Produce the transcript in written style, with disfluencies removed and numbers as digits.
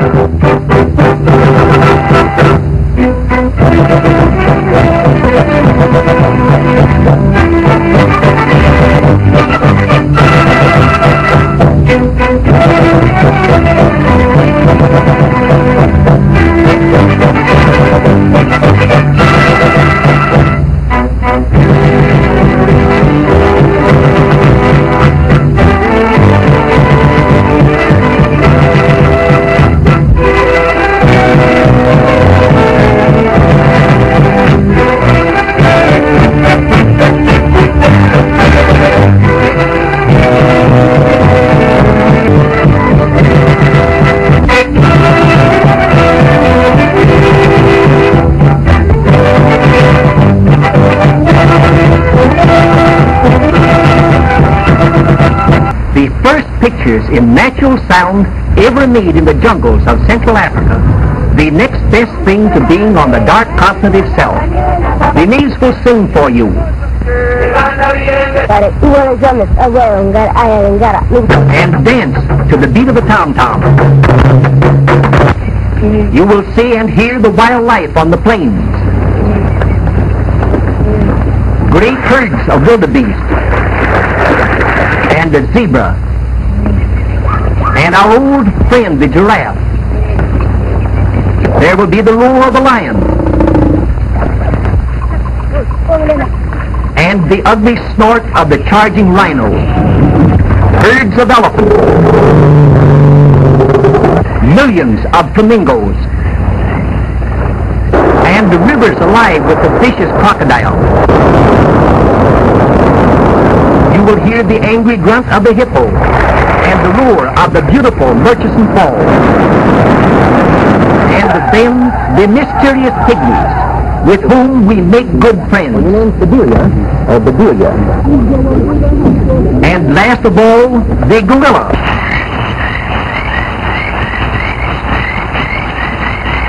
Pictures in natural sound ever made in the jungles of Central Africa. The next best thing to being on the dark continent itself. The knees will sing for you. And dance to the beat of the tom-tom. You will see and hear the wildlife on the plains. Great herds of wildebeest and the zebra. And our old friend, the giraffe. There will be the roar of the lion. And the ugly snort of the charging rhino. Herds of elephants. Millions of flamingoes. And the rivers alive with the vicious crocodiles. You will hear the angry grunt of the hippo. And the roar of the beautiful Murchison Falls. And then the mysterious pygmies with whom we make good friends. Well, your name's Bedelia, or Bedelia. And last of all, the gorilla.